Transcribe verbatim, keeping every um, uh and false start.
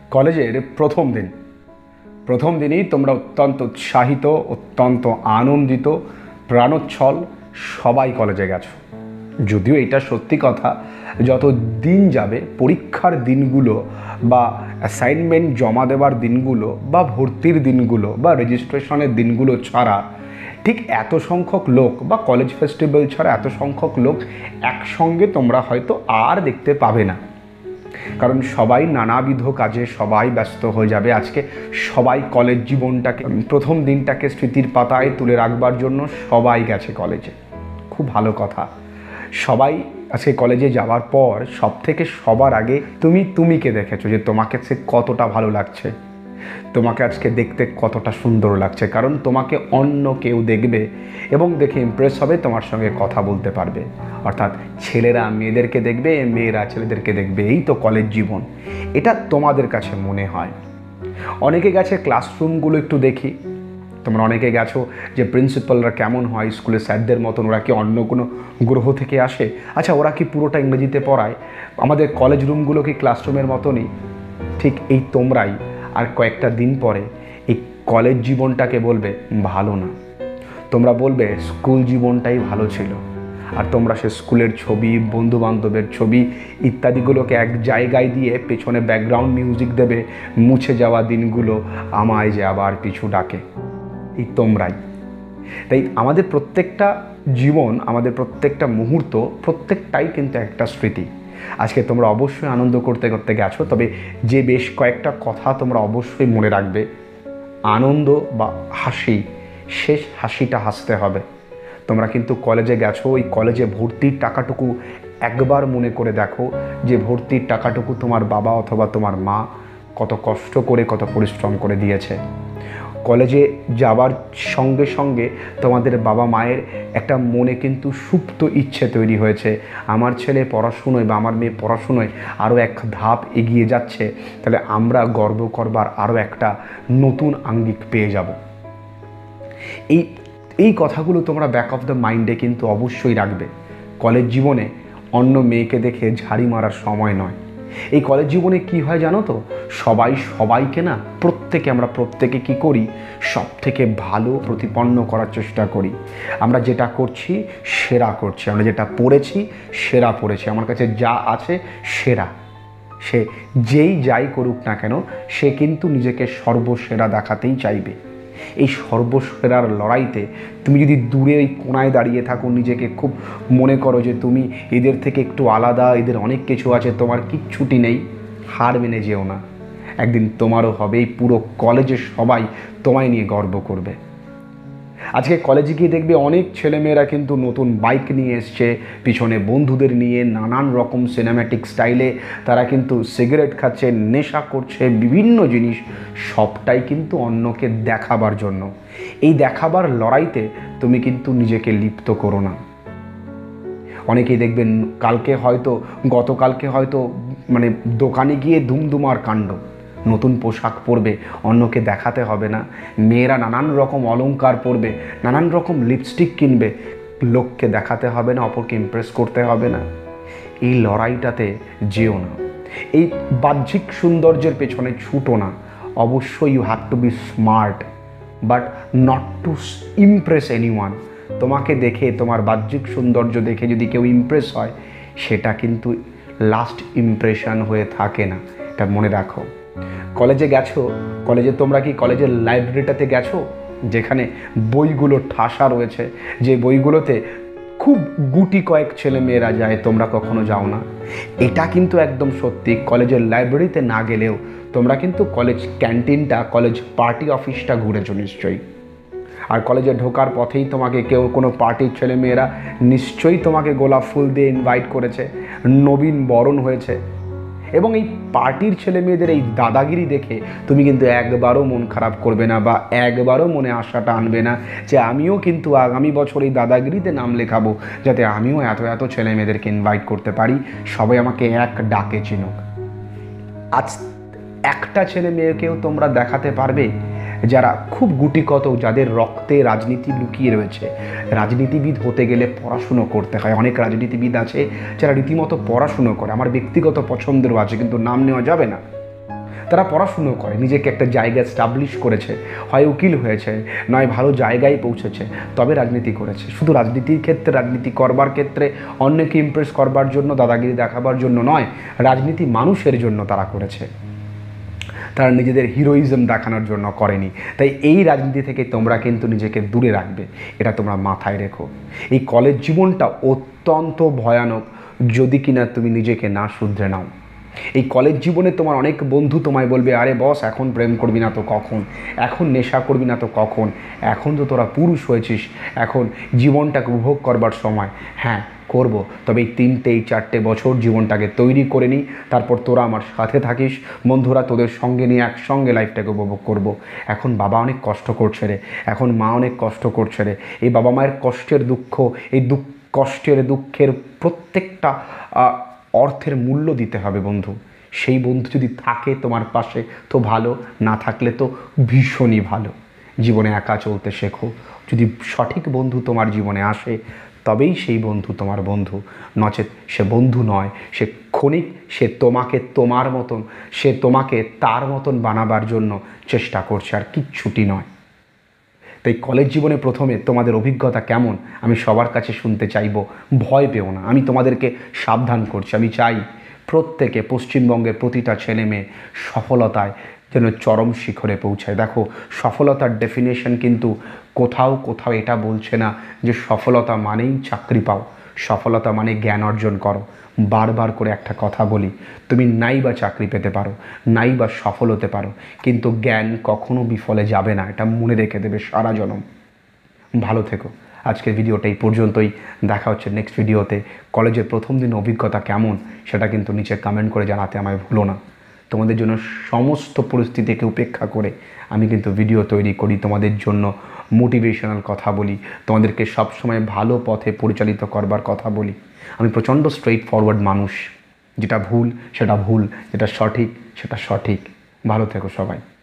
কলেজের প্রথম দিন প্রথম দিনই তোমরা অত্যন্ত উৎসাহিত, অত্যন্ত আনন্দিত, প্রাণোচ্ছল, সবাই কলেজে গেছো। যদিও এটা সত্যি কথা, যত দিন যাবে পরীক্ষার দিনগুলো বা অ্যাসাইনমেন্ট জমা দেওয়ার দিনগুলো বা ভর্তির দিনগুলো বা রেজিস্ট্রেশনের দিনগুলো ছাড়া ঠিক এত সংখ্যক লোক বা কলেজ ফেস্টিভ্যাল ছাড়া এত সংখ্যক লোক একসঙ্গে তোমরা হয়তো আর দেখতে পাবে না। কারণ সবাই নানাবিধ কাজে সবাই ব্যস্ত হয়ে যাবে। আজকে সবাই কলেজ জীবনটাকে, প্রথম দিনটাকে স্মৃতির পাতায় তুলে রাখবার জন্য সবাই গেছে কলেজে। খুব ভালো কথা। সবাই আজকে কলেজে যাওয়ার পর সব থেকে সবার আগে তুমি তুমিকে দেখেছো যে তোমাকে সে কতটা ভালো লাগছে, তোমাকে আজকে দেখতে কতটা সুন্দর লাগছে। কারণ তোমাকে অন্য কেউ দেখবে এবং দেখে ইমপ্রেস হবে, তোমার সঙ্গে কথা বলতে পারবে। অর্থাৎ ছেলেরা মেয়েদেরকে দেখবে, মেয়েরা ছেলেদেরকে দেখবে। এই তো কলেজ জীবন, এটা তোমাদের কাছে মনে হয়। অনেকে গেছে ক্লাসরুমগুলো একটু দেখি। তোমরা অনেকে গেছো যে প্রিন্সিপালরা কেমন হয়, স্কুলের স্যারদের মতন, ওরা কি অন্য কোনো গ্রহ থেকে আসে? আচ্ছা, ওরা কি পুরোটা ইংরেজিতে পড়ায়? আমাদের কলেজ রুমগুলো কি ক্লাসরুমের মতনই? ঠিক এই তোমরাই আর কয়েকটা দিন পরে এই কলেজ জীবনটাকে বলবে ভালো না। তোমরা বলবে স্কুল জীবনটাই ভালো ছিল। আর তোমরা সে স্কুলের ছবি, বন্ধুবান্ধবের ছবি ইত্যাদিগুলোকে এক জায়গায় দিয়ে পেছনে ব্যাকগ্রাউন্ড মিউজিক দেবে, মুছে যাওয়া দিনগুলো আমায় যে আবার পিছু ডাকে। এই তোমরাই। তাই আমাদের প্রত্যেকটা জীবন, আমাদের প্রত্যেকটা মুহূর্ত, প্রত্যেকটাই কিন্তু একটা স্মৃতি। আজকে তোমরা অবশ্যই আনন্দ করতে করতে গেছো, তবে যে বেশ কয়েকটা কথা তোমরা অবশ্যই মনে রাখবে। আনন্দ বা হাসি, শেষ হাসিটা হাসতে হবে। তোমরা কিন্তু কলেজে গেছো, ওই কলেজে ভর্তির টাকাটুকু একবার মনে করে দেখো যে ভর্তির টাকাটুকু তোমার বাবা অথবা তোমার মা কত কষ্ট করে, কত পরিশ্রম করে দিয়েছে। কলেজে যাওয়ার সঙ্গে সঙ্গে তোমাদের বাবা মায়ের একটা মনে কিন্তু সুপ্ত ইচ্ছে তৈরি হয়েছে, আমার ছেলে পড়াশুনোয় বা আমার মেয়ে পড়াশুনোয় আরও এক ধাপ এগিয়ে যাচ্ছে, তাহলে আমরা গর্ব করবার আরও একটা নতুন আঙ্গিক পেয়ে যাব। এই এই কথাগুলো তোমরা ব্যাক অফ দ্য মাইন্ডে কিন্তু অবশ্যই রাখবে। কলেজ জীবনে অন্য মেয়েকে দেখে ঝাড়ি মারার সময় নয়। এই কলেজ জীবনে কি হয় জানো তো, সবাই সবাইকে না, প্রত্যেকে আমরা প্রত্যেকে কি করি, সব থেকে ভালো প্রতিপন্ন করার চেষ্টা করি। আমরা যেটা করছি সেরা করছি, আমরা যেটা পড়েছি সেরা পড়েছি, আমার কাছে যা আছে সেরা। সে যেই যাই করুক না কেন, সে কিন্তু নিজেকে সর্বসেরা দেখাতেই চাইবে। এই সর্বসেরার লড়াইতে তুমি যদি দূরে ওই কোনায় দাঁড়িয়ে থাকো, নিজেকে খুব মনে করো যে তুমি এদের থেকে একটু আলাদা, এদের অনেক কিছু আছে, তোমার কিচ্ছুটি নেই, হার মেনে যেও না। একদিন তোমারও হবে। এই পুরো কলেজের সবাই তোমায় নিয়ে গর্ব করবে। আজকে কলেজে গিয়ে দেখবে অনেক ছেলেমেয়েরা কিন্তু নতুন বাইক নিয়ে এসছে, পিছনে বন্ধুদের নিয়ে নানান রকম সিনেম্যাটিক স্টাইলে তারা কিন্তু সিগারেট খাচ্ছে, নেশা করছে, বিভিন্ন জিনিস, সবটাই কিন্তু অন্যকে দেখাবার জন্য। এই দেখাবার লড়াইতে তুমি কিন্তু নিজেকে লিপ্ত করো না। অনেকেই দেখবেন কালকে হয়তো, গতকালকে হয়তো মানে দোকানে গিয়ে ধুমধুমার কাণ্ড, নতুন পোশাক পরবে, অন্যকে দেখাতে হবে না। মেয়েরা নানান রকম অলংকার পরবে, নানান রকম লিপস্টিক কিনবে, লোককে দেখাতে হবে না, অপরকে ইমপ্রেস করতে হবে না। এই লড়াইটাতে যেও না। এই বাহ্যিক সৌন্দর্যের পেছনে ছুটো না। অবশ্যই you have to be smart, but not to impress anyone. তোমাকে দেখে, তোমার বাহ্যিক সৌন্দর্য দেখে যদি কেউ ইমপ্রেস হয়, সেটা কিন্তু লাস্ট ইমপ্রেশন হয়ে থাকে না, এটা মনে রাখো। কলেজে গেছো, কলেজে তোমরা কি কলেজের লাইব্রেরিটাতে গেছো যেখানে বইগুলো ঠাসা রয়েছে, যে বইগুলোতে খুব গুটি কয়েক ছেলে মেয়েরা যায়, তোমরা কখনো যাও না? এটা কিন্তু একদম সত্যি। কলেজের লাইব্রেরিতে না গেলেও তোমরা কিন্তু কলেজ ক্যান্টিনটা, কলেজ পার্টি অফিসটা ঘুরেছো নিশ্চয়ই। আর কলেজে ঢোকার পথেই তোমাকে কেউ, কোনো পার্টির ছেলে মেয়েরা নিশ্চয়ই তোমাকে গোলাপ ফুল দিয়ে ইনভাইট করেছে, নবীন বরণ হয়েছে। এবং এই পার্টির ছেলে মেয়েদের এই দাদাগিরি দেখে তুমি কিন্তু একবারও মন খারাপ করবে না, বা একবারও মনে আশাটা আনবে না যে আমিও কিন্তু আগামী বছর এই দাদাগিরিতে নাম লেখাবো, যাতে আমিও এত এত ছেলে মেয়েদেরকে ইনভাইট করতে পারি, সবাই আমাকে এক ডাকে চিনুক। আজ একটা ছেলে মেয়েকেও তোমরা দেখাতে পারবে যারা খুব গুটিকত, যাদের রক্তে রাজনীতি লুকিয়ে রয়েছে। রাজনীতিবিদ হতে গেলে পড়াশুনো করতে হয়। অনেক রাজনীতিবিদ আছে যারা রীতিমতো পড়াশুনো করে, আমার ব্যক্তিগত পছন্দেরও আছে, কিন্তু নাম নেওয়া যাবে না। তারা পড়াশুনো করে, নিজেকে একটা জায়গায় স্টাবলিশ করেছে, হয় উকিল হয়েছে, নয় ভালো জায়গায় পৌঁছেছে, তবে রাজনীতি করেছে। শুধু রাজনীতির ক্ষেত্রে, রাজনীতি করবার ক্ষেত্রে অন্যকে ইমপ্রেস করবার জন্য, দাদাগিরি দেখাবার জন্য নয়, রাজনীতি মানুষের জন্য তারা করেছে, তারা নিজেদের হিরোইজম দেখানোর জন্য করেনি। তাই এই রাজনীতি থেকে তোমরা কিন্তু নিজেকে দূরে রাখবে, এটা তোমরা মাথায় রেখো। এই কলেজ জীবনটা অত্যন্ত ভয়ানক যদি কিনা তুমি নিজেকে না শুধরে নাও। এই কলেজ জীবনে তোমার অনেক বন্ধু তোমায় বলবে, আরে বস এখন প্রেম করবি না তো কখন, এখন নেশা করবি না তো কখন, এখন তো তোরা পুরুষ হয়েছিস, এখন জীবনটাকে উপভোগ করবার সময়। হ্যাঁ করব, তবে এই তিনটে এই চারটে বছর জীবনটাকে তৈরি করে নিই, তারপর তোরা আমার সাথে থাকিস, বন্ধুরা তোদের সঙ্গে নিয়ে একসঙ্গে লাইফটাকে উপভোগ করব। এখন বাবা অনেক কষ্ট করছে রে, এখন মা অনেক কষ্ট করছে রে। এই বাবা মায়ের কষ্টের দুঃখ, এই দুঃখ কষ্টের দুঃখের প্রত্যেকটা অর্থের মূল্য দিতে হবে বন্ধু। সেই বন্ধু যদি থাকে তোমার পাশে তো ভালো, না থাকলে তো ভীষণই ভালো। জীবনে একা চলতে শেখো। যদি সঠিক বন্ধু তোমার জীবনে আসে তবেই সেই বন্ধু তোমার বন্ধু, নচেত সে বন্ধু নয়, সে ক্ষণিক, সে তোমাকে তোমার মতন, সে তোমাকে তার মতন বানাবার জন্য চেষ্টা করছে, আর কিচ্ছুটি নয়। তাই কলেজ জীবনে প্রথমে তোমাদের অভিজ্ঞতা কেমন আমি সবার কাছে শুনতে চাইব। ভয় পেও না, আমি তোমাদেরকে সাবধান করছি। আমি চাই প্রত্যেকে, পশ্চিমবঙ্গের প্রতিটা ছেলে মেয়ে সফলতায় যেন চরম শিখরে পৌঁছায়। দেখো, সফলতার ডেফিনেশন কিন্তু কোথাও কোথাও এটা বলছে না যে সফলতা মানেই চাকরি পাও, সফলতা মানে জ্ঞান অর্জন করো। বারবার করে একটা কথা বলি, তুমি নাই বা চাকরি পেতে পারো, নাই বা সফল হতে পারো, কিন্তু জ্ঞান কখনো বিফলে যাবে না, এটা মনে রেখে দেবে সারা জনম। ভালো থেকো। আজকের ভিডিওটা এই পর্যন্তই, দেখা হচ্ছে নেক্সট ভিডিওতে। কলেজের প্রথম দিন অভিজ্ঞতা কেমন সেটা কিন্তু নিচে কমেন্ট করে জানাতে আমায় ভুলো না। তোমাদের জন্য সমস্ত পরিস্থিতিকে উপেক্ষা করে আমি কিন্তু ভিডিও তৈরি করি, তোমাদের জন্য মোটিভেশনাল কথা বলি, তোমাদেরকে সবসময় ভালো পথে পরিচালিত করবার কথা বলি। আমি প্রচণ্ড স্ট্রেইট ফরওয়ার্ড মানুষ, যেটা ভুল সেটা ভুল, যেটা সঠিক সেটা সঠিক। ভালো থেকো সবাই।